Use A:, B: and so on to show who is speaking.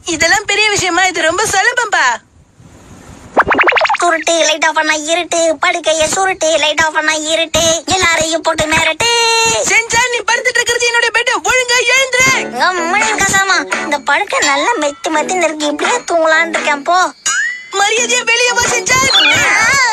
A: இதெல்லாம் பெரிய விஷயமா? இது ரொம்ப சுலபம்பா.
B: சுருட்டு லைட் ஆஃப் பண்ணா இருட்டு, படுக்கைய சுருட்டு லைட் ஆஃப் பண்ணா இருட்டு, எல்லாரையும் போட்டு மிரட்டு.
A: செஞ்சான், நீ படுத்துட்டு இருக்கிறது என்னோட பெட். ஒழுங்கா எழுந்துரு.
B: கசாமா, இந்த படுக்கை நல்லா மெத்து மெத்துன்னு இருக்கு. இப்படியே தூங்கலான்னு இருக்கேன். போ,
A: மரியாதையா வெளியே வா செஞ்சான்.